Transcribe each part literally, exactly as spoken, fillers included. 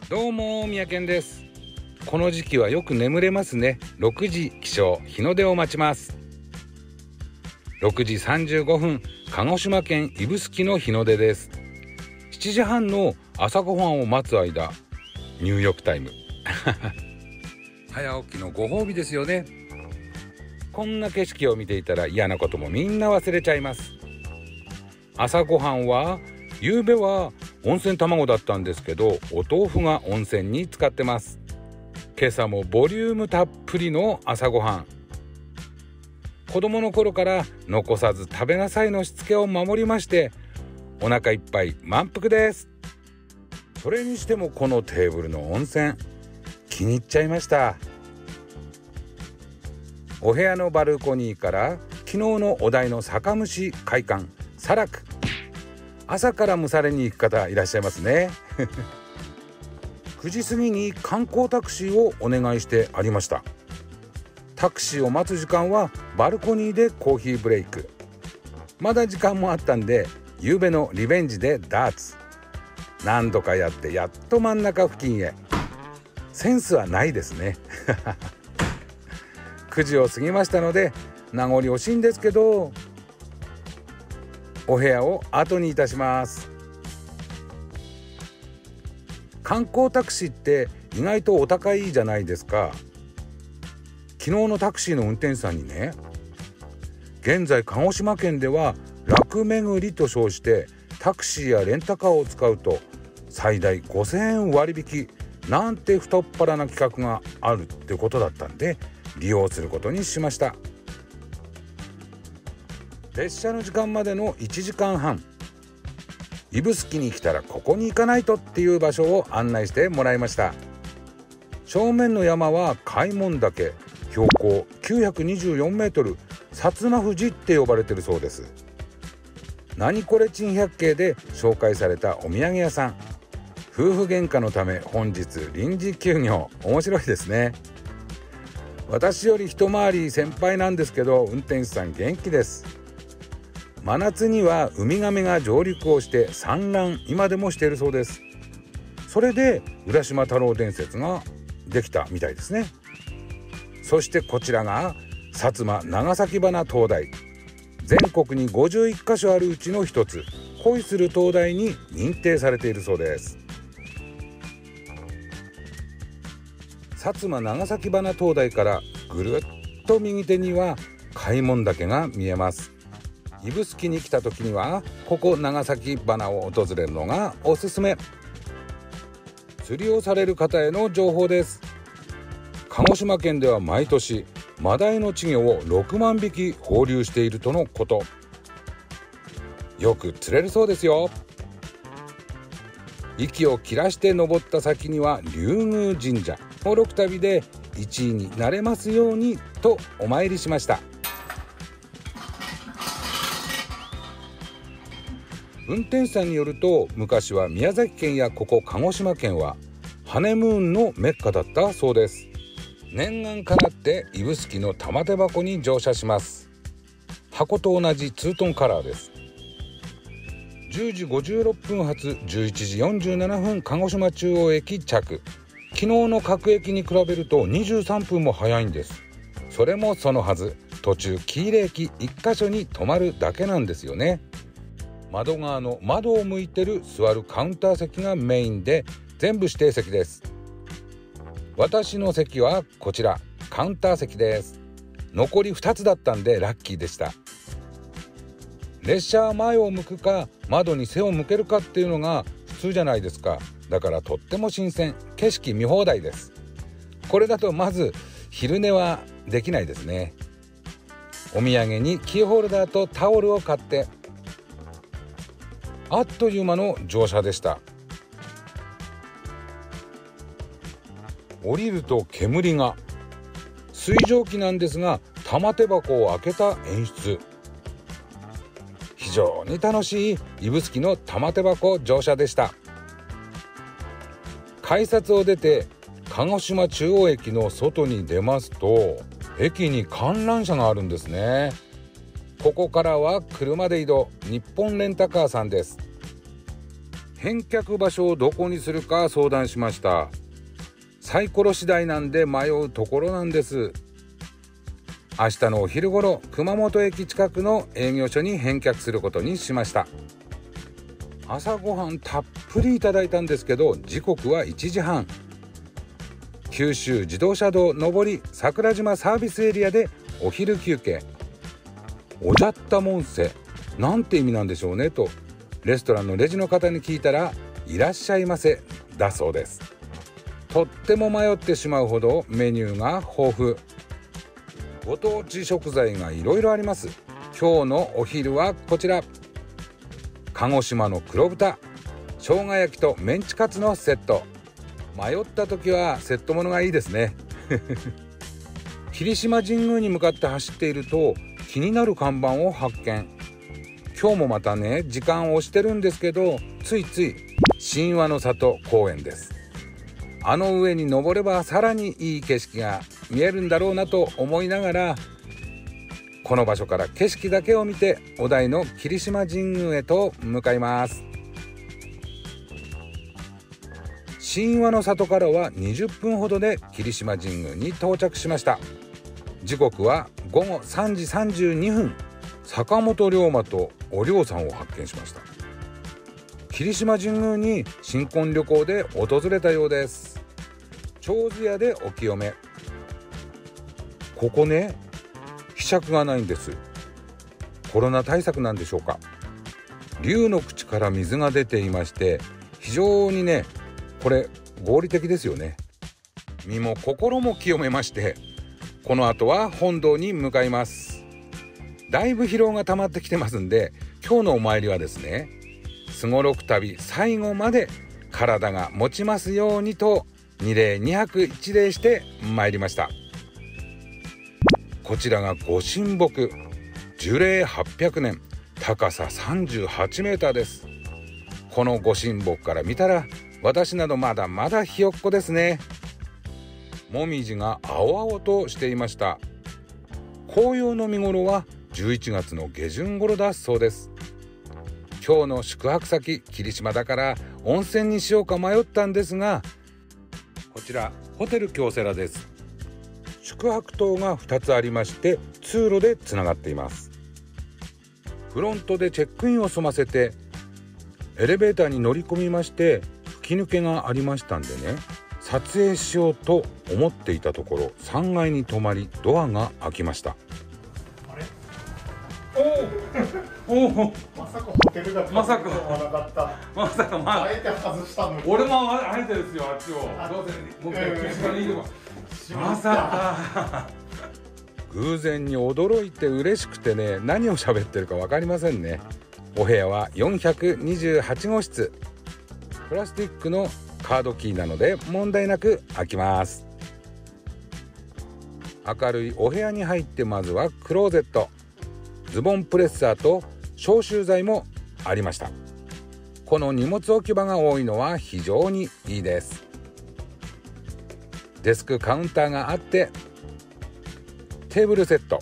どうも三宅です。この時期はよく眠れますね。ろくじ起床、日の出を待ちます。ろくじさんじゅうごふん、鹿児島県指宿の日の出です。しちじはんの朝ごはんを待つ間、入浴タイム早起きのご褒美ですよね。こんな景色を見ていたら嫌なこともみんな忘れちゃいます。朝ごはんは夕べは温泉卵だったんですけど、お豆腐が温泉に浸かってます。今朝もボリュームたっぷりの朝ごはん。子供の頃から残さず食べなさいのしつけを守りまして、お腹いっぱい満腹です。それにしてもこのテーブルの温泉、気に入っちゃいました。お部屋のバルコニーから昨日のお題の酒蒸し会館サラク、朝から蒸されに行く方いらっしゃいますねくじ過ぎに観光タクシーをお願いしてありました。タクシーを待つ時間はバルコニーでコーヒーブレイク。まだ時間もあったんで、夕べのリベンジでダーツ何度かやってやっと真ん中付近へ。センスはないですねくじを過ぎましたので名残惜しいんですけど、お部屋を後にいたします。観光タクシーって意外とお高いじゃないですか。昨日のタクシーの運転手さんにね、現在鹿児島県では楽巡りと称してタクシーやレンタカーを使うと最大ごせんえん割引なんて太っ腹な企画があるってことだったんで、利用することにしました。列車の時間までのいちじかんはん、指宿に来たらここに行かないとっていう場所を案内してもらいました。正面の山は開門岳、標高きゅうひゃくにじゅうよんメートル、薩摩富士って呼ばれてるそうです。何これ珍百景で紹介されたお土産屋さん。夫婦喧嘩のため本日臨時休業。面白いですね。私より一回り先輩なんですけど、運転手さん元気です。真夏にはウミガメが上陸をして産卵、今でもしているそうです。それで浦島太郎伝説ができたみたいですね。そしてこちらが薩摩長崎鼻灯台。全国にごじゅういっかしょあるうちの一つ、恋する灯台に認定されているそうです。薩摩長崎鼻灯台からぐるっと右手には開門岳が見えます。指宿に来た時にはここ長崎鼻を訪れるのがおすすめ。釣りをされる方への情報です。鹿児島県では毎年マダイの稚魚をろくまんびき放流しているとのこと。よく釣れるそうですよ。息を切らして登った先には龍宮神社。登録旅でいちいになれますようにとお参りしました。運転手さんによると、昔は宮崎県やここ鹿児島県はハネムーンのメッカだったそうです。念願かなって指宿の玉手箱に乗車します。箱と同じツートンカラーです。じゅうじごじゅうろっぷん発、じゅういちじよんじゅうななふん鹿児島中央駅着。昨日の各駅に比べるとにじゅうさんぷんも早いんです。それもそのはず、途中喜入駅いっかしょに止まるだけなんですよね。窓側の窓を向いてる座るカウンター席がメインで、全部指定席です。私の席はこちら、カウンター席です。残りふたつだったんでラッキーでした。列車は前を向くか窓に背を向けるかっていうのが普通じゃないですか。だからとっても新鮮、景色見放題です。これだとまず昼寝はできないですね。お土産にキーホルダーとタオルを買って、あっという間の乗車でした。降りると煙が。水蒸気なんですが玉手箱を開けた演出。非常に楽しい指宿の玉手箱乗車でした。改札を出て鹿児島中央駅の外に出ますと、駅に観覧車があるんですね。ここからは車で移動。日本レンタカーさんです。 返却場所をどこにするか相談しました。サイコロ次第なんで迷うところなんです。明日のお昼ごろ、熊本駅近くの営業所に返却することにしました。朝ごはんたっぷりいただいたんですけど、時刻はいちじはん。九州自動車道上り桜島サービスエリアでお昼休憩。おじゃったもんせ、なんて意味なんでしょうねとレストランのレジの方に聞いたら、いらっしゃいませだそうです。とっても迷ってしまうほどメニューが豊富。ご当地食材がいろいろあります。今日のお昼はこちら、鹿児島の黒豚、生姜焼きとメンチカツのセット。迷った時はセットものがいいですね霧島神宮に向かって走っていると気になる看板を発見。今日もまたね、時間を押してるんですけど、ついつい神話の里公園です。あの上に登ればさらにいい景色が見えるんだろうなと思いながら、この場所から景色だけを見てお題の霧島神宮へと向かいます。神話の里からはにじゅっぷんほどで霧島神宮に到着しました。時刻はごごさんじさんじゅうにふん。坂本龍馬とお龍さんを発見しました。霧島神宮に新婚旅行で訪れたようです。長寿屋でお清め。ここね、ひしゃくがないんです。コロナ対策なんでしょうか。龍の口から水が出ていまして、非常にね、これ合理的ですよね。身も心も清めまして、この後は本堂に向かいます。だいぶ疲労が溜まってきてますんで、今日のお参りはですね、すごろく旅最後まで体が持ちますようにと二礼二拍一礼して参りました。こちらがご神木、樹齢はっぴゃくねん、高ささんじゅうはちメーターです。このご神木から見たら私などまだまだひよっこですね。もみじが青々としていました。紅葉の見頃はじゅういちがつの下旬頃だそうです。今日の宿泊先霧島だから温泉にしようか迷ったんですが、こちらホテル京セラです。宿泊棟がふたつありまして、通路でつながっています。フロントでチェックインを済ませてエレベーターに乗り込みまして、吹き抜けがありましたんでね、撮影しようと思っていたところ、さんがいに止まりドアが開きました。 あれおおまさかホテルがまさか思わなかった。 まさか、まああえて外したのに。 俺もあえてですよ、あっちをどうせもう一回霧島にいれば、まさか偶然に驚いて嬉しくてね、何を喋ってるか分かりませんね。お部屋はよんひゃくにじゅうはちごしつ、プラスチックのカードキーなので問題なく開きます。明るいお部屋に入って、まずはクローゼット、ズボンプレッサーと消臭剤もありました。この荷物置き場が多いのは非常にいいです。デスクカウンターがあって、テーブルセット、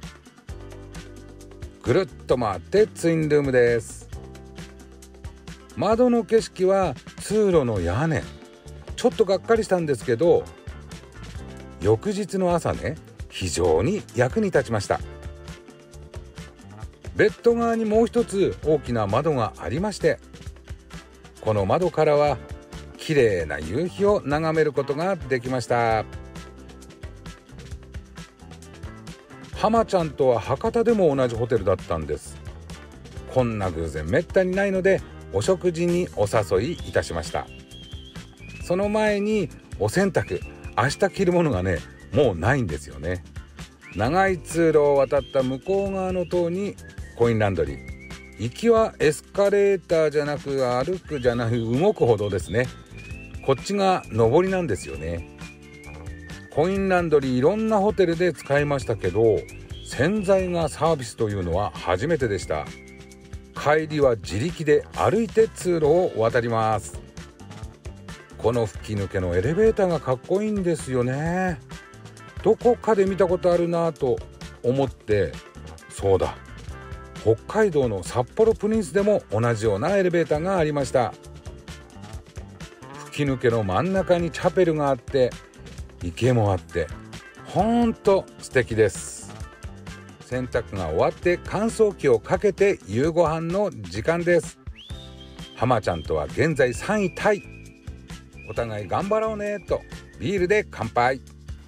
ぐるっと回ってツインルームです。窓の景色は通路の屋根、ちょっとがっかりしたんですけど、翌日の朝ね、非常に役に立ちました。ベッド側にもう一つ大きな窓がありまして、この窓からは綺麗な夕日を眺めることができました。浜ちゃんとは博多でも同じホテルだったんです。こんな偶然めったにないので、お食事にお誘いいたしました。その前にお洗濯、明日着るものがね、もうないんですよね。長い通路を渡った向こう側の棟にコインランドリー、行きはエスカレーターじゃなく歩くじゃなく動く歩道ですね。こっちが上りなんですよね。コインランドリーいろんなホテルで使いましたけど、洗剤がサービスというのは初めてでした。帰りは自力で歩いて通路を渡ります。この吹き抜けのエレベーターがかっこいいんですよね。どこかで見たことあるなと思って、そうだ、北海道の札幌プリンスでも同じようなエレベーターがありました。 吹き抜けの真ん中にチャペルがあって池もあってほんと素敵です。洗濯が終わって乾燥機をかけて夕ご飯の時間です。浜ちゃんとは現在さんいタイ。お互い頑張ろうねとビールで乾杯。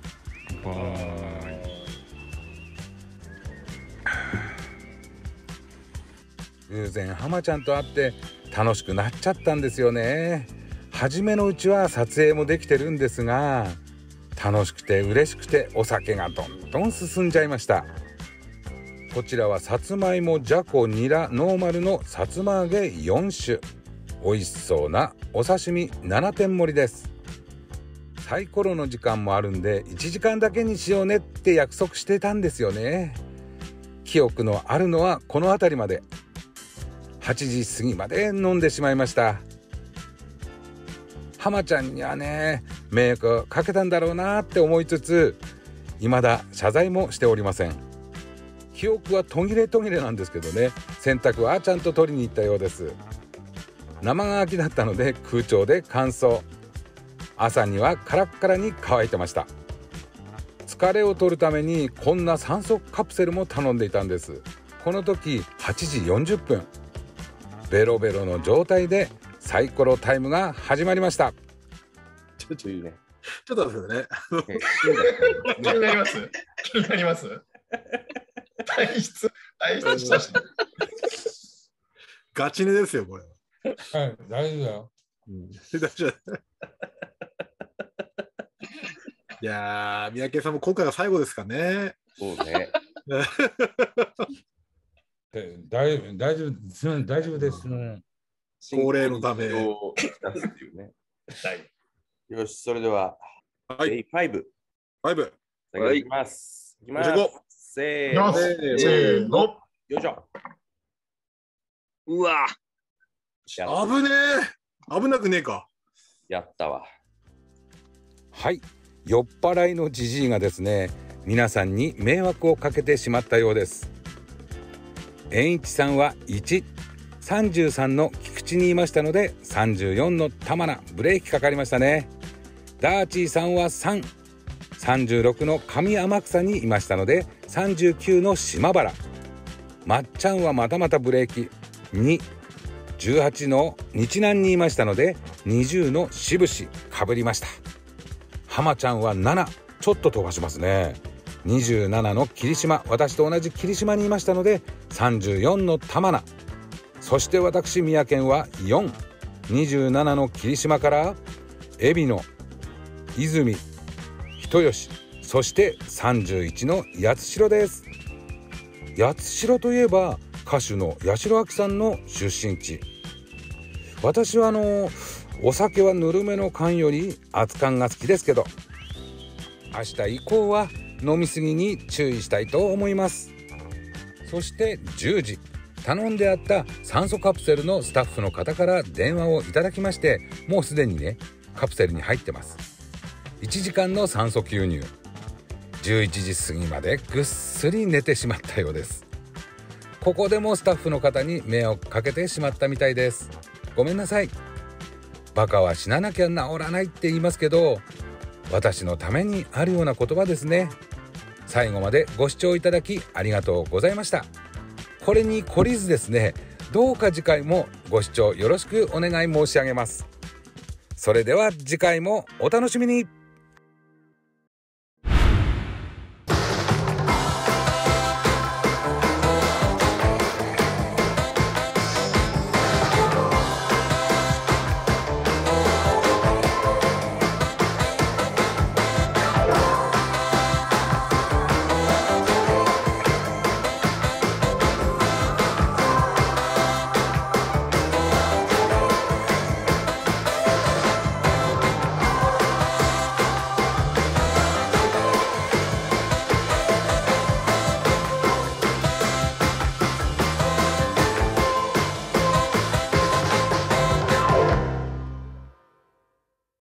偶然浜ちゃんと会って楽しくなっちゃったんですよね。初めのうちは撮影もできてるんですが、楽しくて嬉しくてお酒がどんどん進んじゃいました。こちらはさつまいも、じゃこ、にら、ノーマルのさつま揚げよん種。美味しそうなお刺身ななてん盛りです。サイコロの時間もあるんでいちじかんだけにしようねって約束してたんですよね。記憶のあるのはこの辺りまで。はちじ過ぎまで飲んでしまいました。浜ちゃんにはね迷惑かけたんだろうなって思いつつ、未だ謝罪もしておりません。記憶は途切れ途切れなんですけどね、洗濯はちゃんと取りに行ったようです。生乾きだったので空調で乾燥。朝にはカラッカラに乾いてました。疲れを取るためにこんな酸素カプセルも頼んでいたんです。この時はちじよんじゅっぷん、ベロベロの状態でサイコロタイムが始まりました。 ちょっといいね。 ちょっとですね。 気になります。気になります。体質、体質したし。 ガチネですよこれ。 はい、大丈夫だよ。 うん、大丈夫。いやー、三宅さんも今回が最後ですかね。 そうね。 大丈夫、大丈夫、すみ大丈夫です。 恒例のため。 を出すっていうね。 はい。 よし、それでは、 はい。 デイファイブ。 ファイブ。 いきます。いきます。せーの。 せーの。 よいしょ。 うわ危ねえ。危なくねえか。 やったわ。 はい、酔っ払いのじじいがですね、皆さんに迷惑をかけてしまったようです。円一さんはいち、さんじゅうさんの菊池にいましたのでさんじゅうよんの玉名、ブレーキかかりましたね。ダーチーさんはさん、さんじゅうろくの上天草にいましたのでさんじゅうきゅうの島原。まっちゃんはまたまたブレーキに、じゅうはちの日南にいましたのでにじゅうのしぶしかぶりました。浜ちゃんはなな、ちょっと飛ばしますね。にじゅうななの霧島、私と同じ霧島にいましたのでさんじゅうよんの玉名。そして私宮健はよん、にじゅうななの霧島から海老野、泉、人吉、そしてさんじゅういちの八代です。八代といえば歌手の八代亜紀さんの出身地。私はあのお酒はぬるめの缶より熱燗が好きですけど、明日以降は飲みすぎに注意したいと思います。そしてじゅうじ、頼んであった酸素カプセルのスタッフの方から電話をいただきまして、もうすでにねカプセルに入ってます。いちじかんの酸素吸入。じゅういちじ過ぎまでぐっすり寝てしまったようです。ここでもスタッフの方に迷惑かけてしまったみたいです。ごめんなさい。バカは死ななきゃ治らないって言いますけど、私のためにあるような言葉ですね。最後までご視聴いただきありがとうございました。これに懲りずですね、どうか次回もご視聴よろしくお願い申し上げます。それでは次回もお楽しみに。